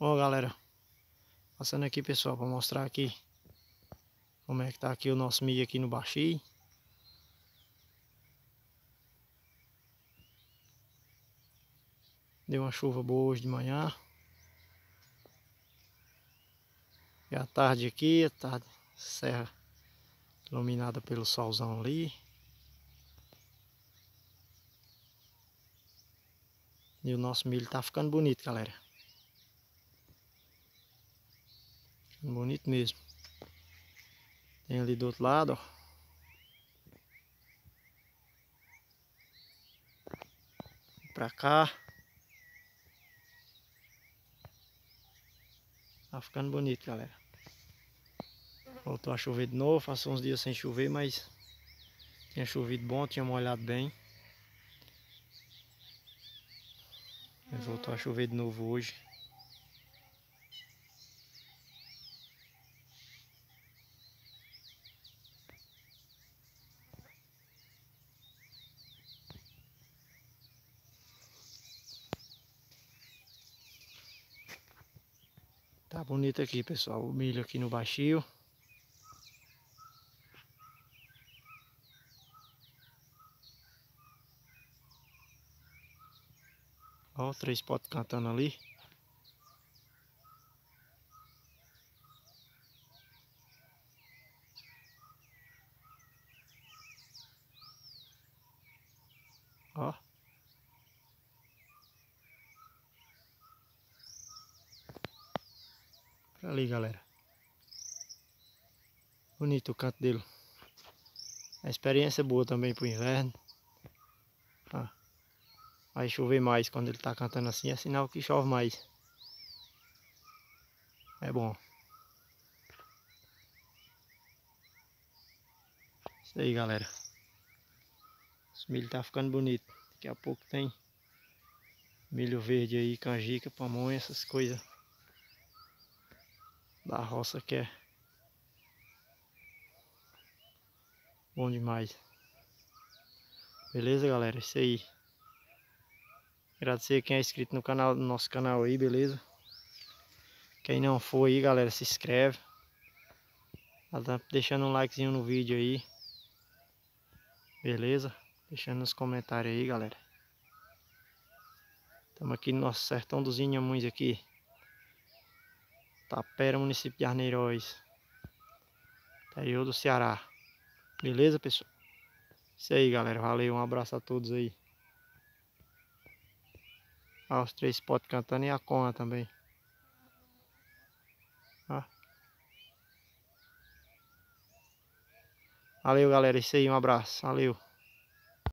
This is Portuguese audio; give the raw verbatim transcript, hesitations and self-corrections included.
Ó, galera, passando aqui, pessoal, para mostrar aqui como é que tá aqui o nosso milho aqui no baixio. Deu uma chuva boa hoje de manhã. E a tarde aqui, a tarde, serra iluminada pelo solzão ali. E o nosso milho tá ficando bonito, galera. Ficando bonito mesmo. Tem ali do outro lado, ó. Pra cá. Tá ficando bonito, galera. Voltou a chover de novo. Passou uns dias sem chover, mas tinha chovido bom, tinha molhado bem. Voltou a chover de novo hoje. Tá bonito aqui, pessoal, o milho aqui no baixio. Ó, três potes cantando ali. Ó. Ali, galera. Bonito o canto dele. A experiência boa também pro inverno. Ah, vai chover mais quando ele tá cantando assim, é sinal que chove mais. É bom. Isso aí, galera. Esse milho tá ficando bonito. Daqui a pouco tem milho verde aí, canjica, pamonha, essas coisas da roça que é bom demais. Beleza, galera? Isso aí. Agradecer quem é inscrito no canal, no nosso canal aí, beleza? Quem não for aí, galera, se inscreve. Tá deixando um likezinho no vídeo aí. Beleza? Deixando nos comentários aí, galera. Estamos aqui no nosso sertão dos Inhamuns aqui. Tapera, município de Arneiroz, interior do Ceará. Beleza, pessoal? Isso aí, galera. Valeu, um abraço a todos aí. Ó, os três potes cantando e a cona também. Ó. Valeu, galera. Isso aí, um abraço. Valeu.